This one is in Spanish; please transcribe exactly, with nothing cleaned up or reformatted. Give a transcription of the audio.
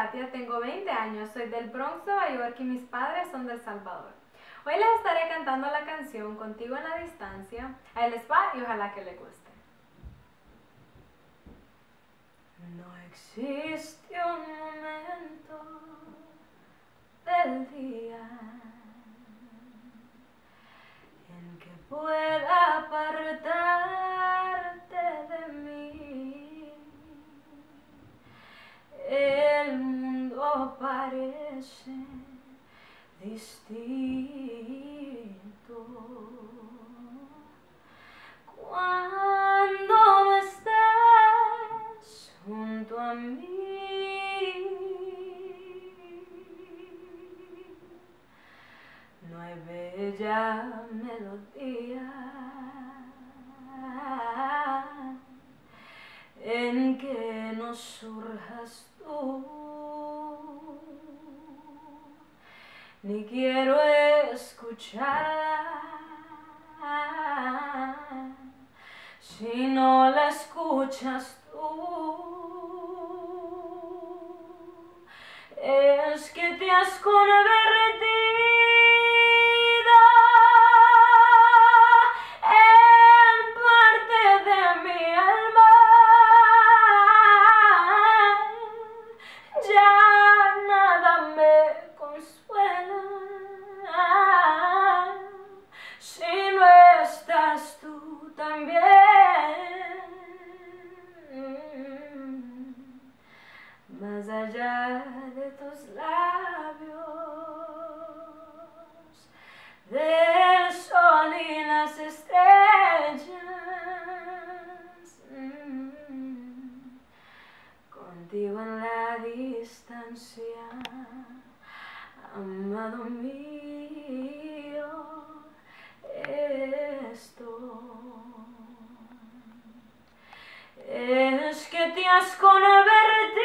Katia, tengo veinte años, soy del Bronx, Nueva York y mis padres son de El Salvador. Hoy les estaré cantando la canción Contigo en la Distancia. Ahí les va y ojalá que les guste. No existe un momento del día en que pueda apartarte de mí. El mundo parece distinto cuando no estás junto a mí. No hay bella melodía en que no surjas tú, ni quiero escucharla si no la escuchas tú. Es que te has convertido en parte de mi alma. Ya nada me consuela si no estás tú también. Más allá de tus labios, del sol y las estrellas, mm, contigo en la distancia, amado mío, estoy. Es que te has convertido